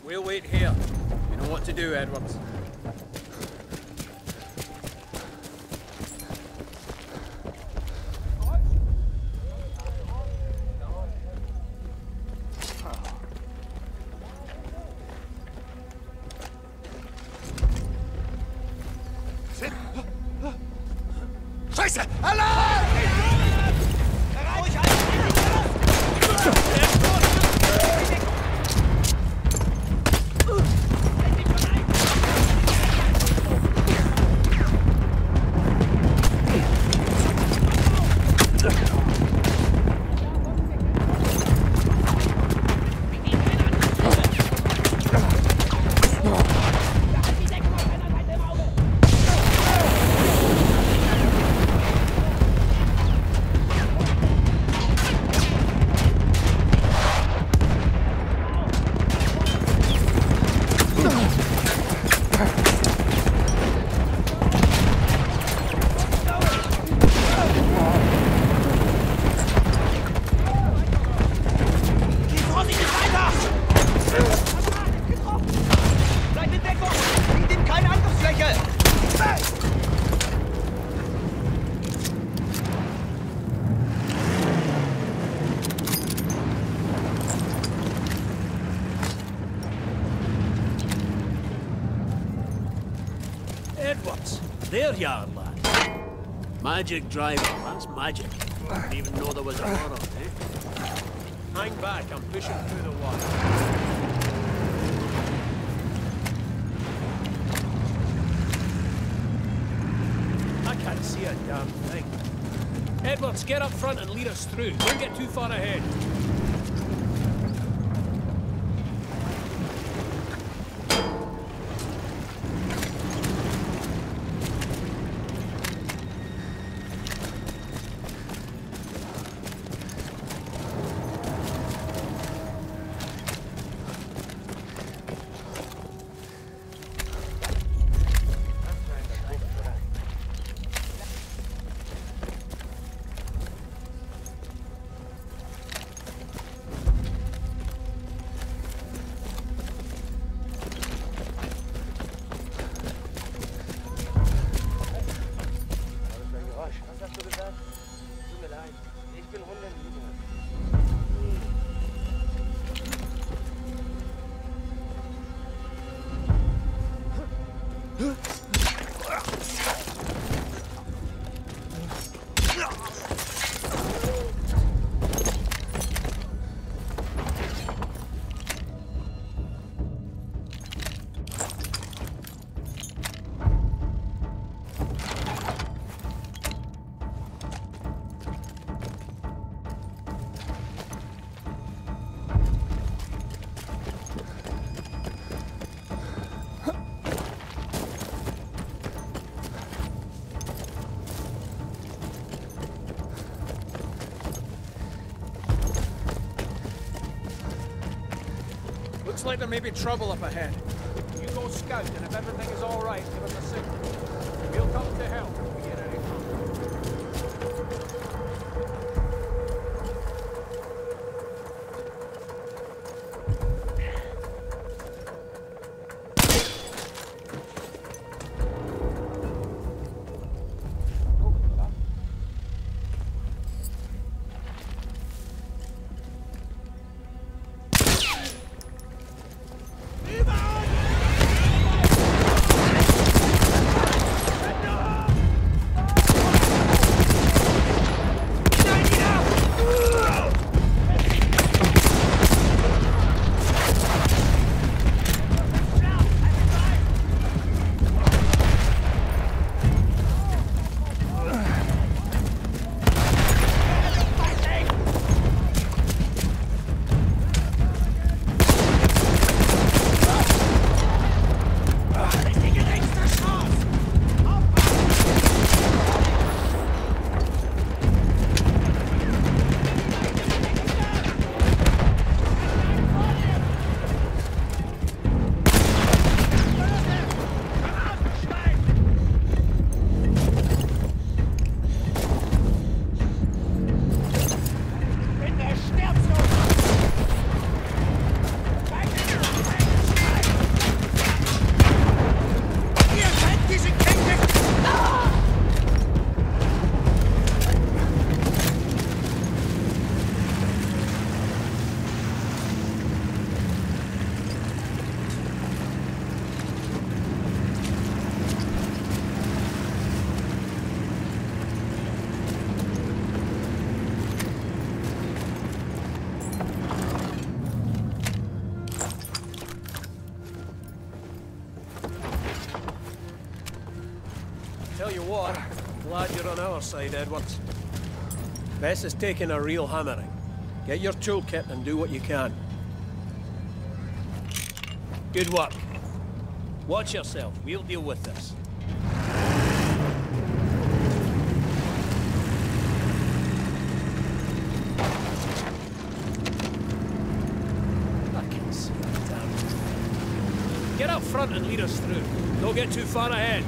We'll wait here. You know what to do, Edwards. Scheiße! Alarm! Edwards, there you are, lad. Magic driver, that's magic. Didn't even know there was a horror, eh? Hang back, I'm pushing through the wire. I can't see a damn thing. Edwards, get up front and lead us through. Don't get too far ahead. Looks like there may be trouble up ahead. You go scout, and if everything is all right, give us a signal. We'll come to help if we get any Glad you're on our side, Edwards. Bess is taking a real hammering. Get your toolkit and do what you can. Good work. Watch yourself. We'll deal with this. I can see it, damn it. Get up front and lead us through. Don't get too far ahead.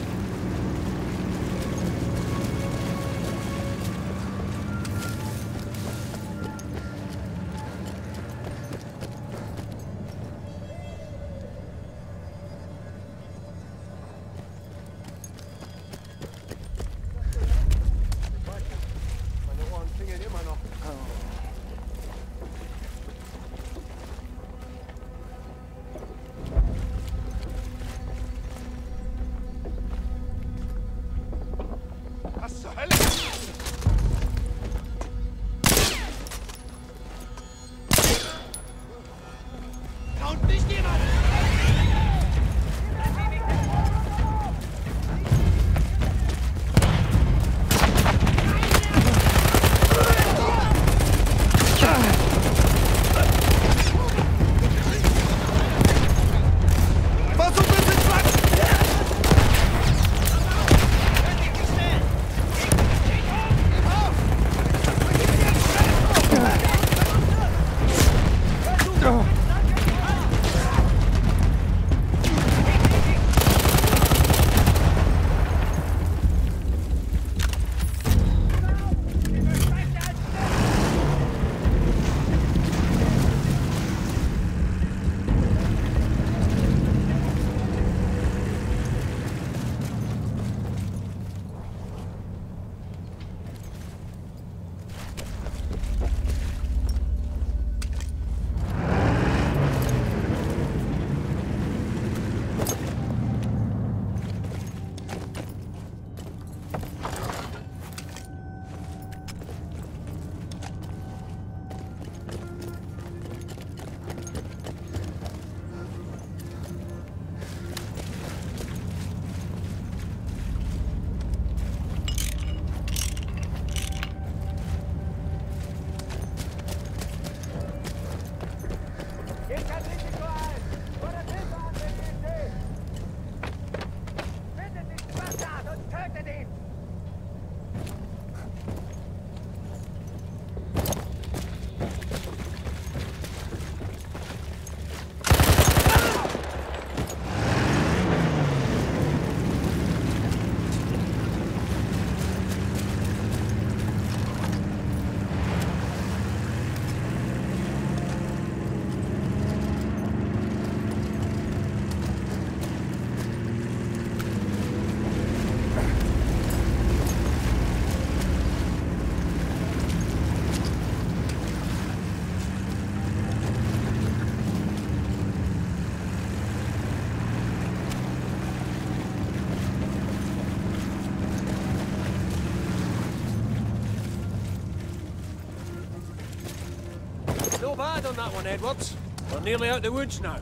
No bad on that one, Edwards. We're nearly out the woods now.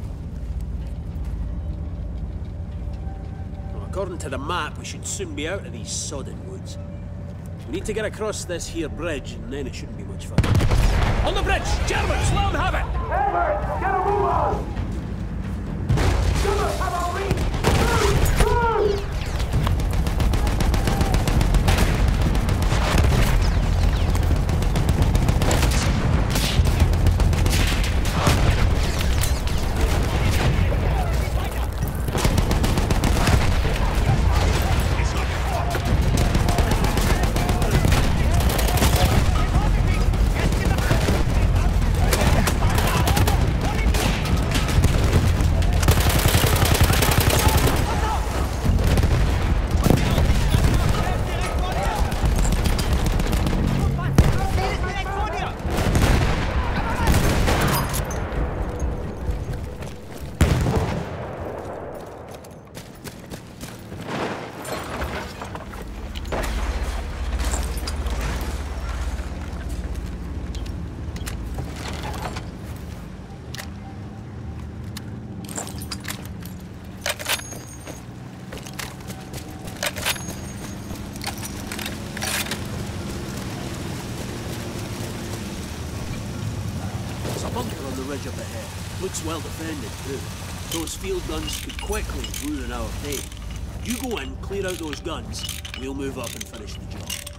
Well, according to the map, we should soon be out of these sodded woods. We need to get across this here bridge, and then it shouldn't be much fun. On the bridge! Germans, let them have it! Edwards, get a move on! Germans have a reach! Looks well defended, too. Those field guns could quickly ruin our day. You go in, clear out those guns, we'll move up and finish the job.